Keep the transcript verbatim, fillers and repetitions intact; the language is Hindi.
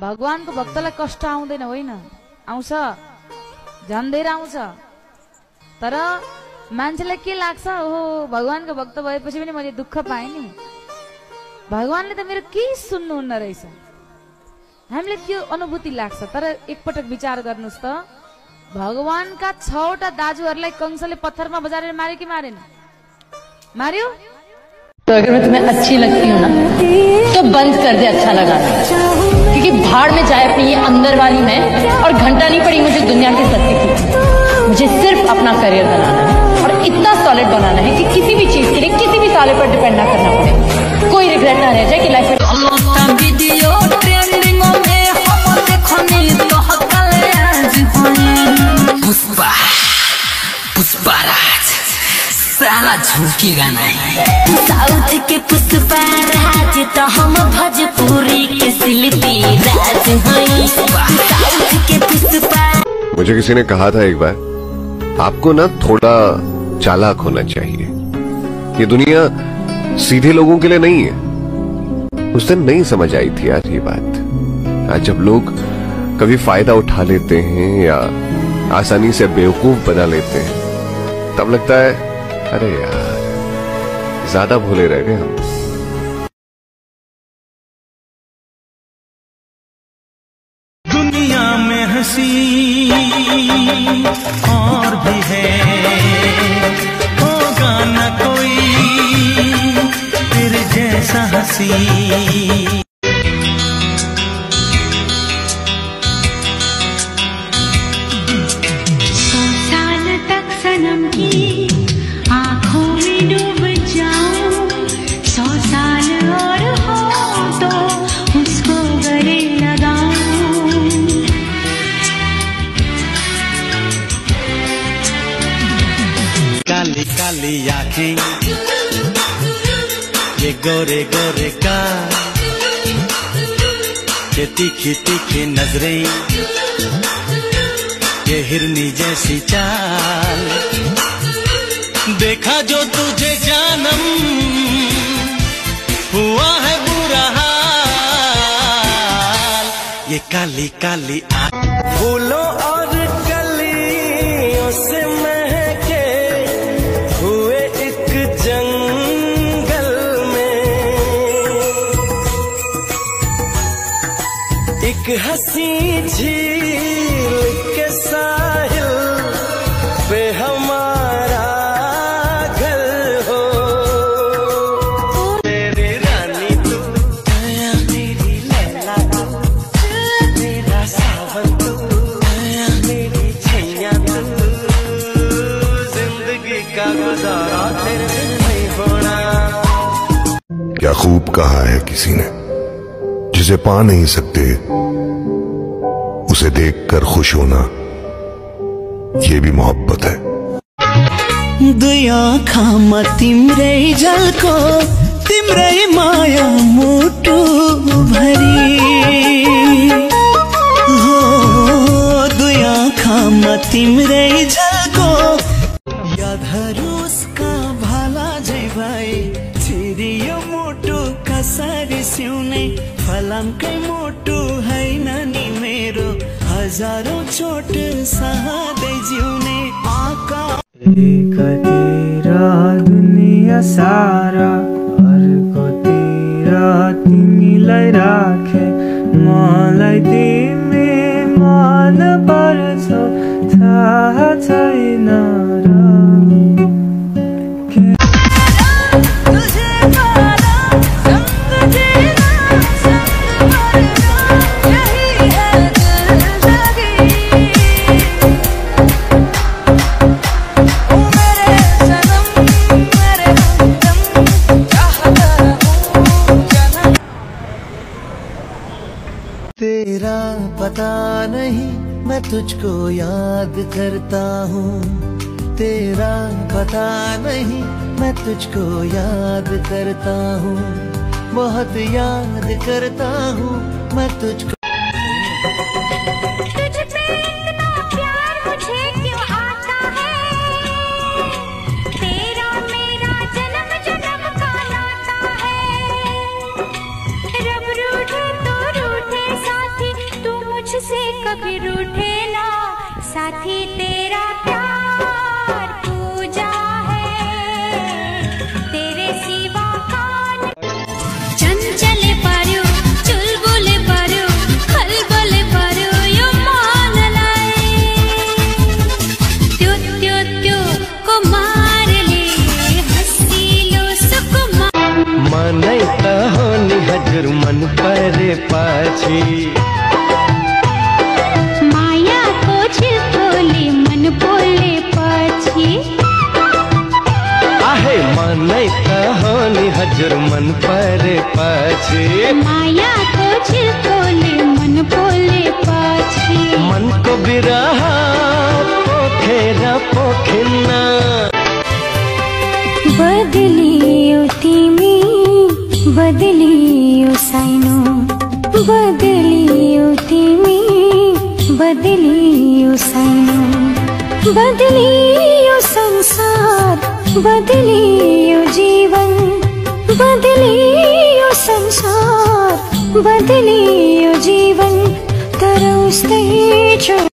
भगवानको भक्तलाई कष्ट आउँदैन होइन, आउँछ, झन् धेरै आउँछ। तर मान्छेलाई के लाग्छ, ओहो भगवानको भक्त भएपछि पनि मैले दुःख पाएँ नि, भगवानले त मेरो केही सुन्नुहुन्न रहेछ, हामीले त्यो अनुभूति लाग्छ। तर एकपटक विचार गर्नुहोस् त, भगवानका छवटा दाजुहरूलाई कंसले पत्थरमा बजारेर मार्यो कि मारेन? मार्यो। तो अगर मैं तुम्हें अच्छी लगती हूँ ना तो बंद कर दे अच्छा लगाना, क्योंकि भाड़ में जाए अपनी ये अंदर वाली मैं, और घंटा नहीं पड़ी मुझे दुनिया के सत्य की। मुझे सिर्फ अपना करियर बनाना है और इतना सॉलिड बनाना है कि किसी भी चीज के लिए किसी भी साले पर डिपेंड ना करना पड़े, कोई रिग्रेट ना रह जाए कि लाइफ में। पुष्पा पुष्पाराज साला झुकेगा नहीं। साउथ के पुष्पाराज तो हम भोजपुरी के शिल्पी राज हैं। साउथ के पुष्पा। मुझे किसी ने कहा था एक बार, आपको ना थोड़ा चालाक होना चाहिए, ये दुनिया सीधे लोगों के लिए नहीं है। उस दिन नहीं समझ आई थी यार ये बात। आज जब लोग कभी फायदा उठा लेते हैं या आसानी से बेवकूफ बना लेते हैं, तब लगता है अरे यार ज्यादा भोले रह गए हम। दुनिया में हंसी और भी है, होगा न कोई तेरे जैसा हंसी। काली काली आँखें, ये गोरे गोरे का, ये तीखी तीखी नजरें, ये हिरनी जैसी चाल, देखा जो तुझे जानम हुआ है बुरा हाल। ये काली काली आँखें फूलों और कलियों से महके हुए एक जंगल में, एक हंसी झील के साहिल पे हमारा घर हो। तेरी रानी तू, मेरी लैला तू, मेरा सावन तू, मेरी छैया तू, जिंदगी का गुजारा तेरे बिन नहीं होना। क्या खूब कहा है किसी ने, जिसे पा नहीं सकते उसे देखकर खुश होना, ये भी मोहब्बत है। दुई आँखामा तिम्रै झल्को, तिम्रै माया मुटु भरी हो। दुई आँखामा तिम्रै झल्को, यादहरू उसका भाला जै भए, छिरियो मुटु कसरी सिउने, फलामकै मुटु हैन नि मेरो, हजारौं चोट सहँदै जिउने। आका एकतिर दुनिया सारा, अर्कोतिर तिमीलाई राखे, मलाई तिमी मन पर्छौ थाहा छैन र। तेरा पता नहीं मैं तुझको याद करता हूँ, तेरा पता नहीं मैं तुझको याद करता हूँ, बहुत याद करता हूँ मैं तुझको। रूठे तो रूठे साथी मुझसे कभी रूठे ना, साथी तेरा प्यार पूजा है, तेरे सिवा कौन। चंचले पारो चुलबुले पारो खलबले पारो यो मान लाए, त्यो त्यो त्यो को मार ले हसीलो सुकुमार। मनै त हो नि हजुर मन परे पछि, मायाको छिटोले मन पोले पछि। आहे मनै त हो नि हजुर मन परे पछि, मायाको छिटोले मन पोले पछि। मनको बिरह पोखेर पोखिन्न, बदलियो तिमी बदलियो साइनो, बदलियो तिमी बदलियो साइनो, बदलियो संसार बदलियो जीवन, बदलियो संसार बदलियो जीवन, तर उस्तै छ।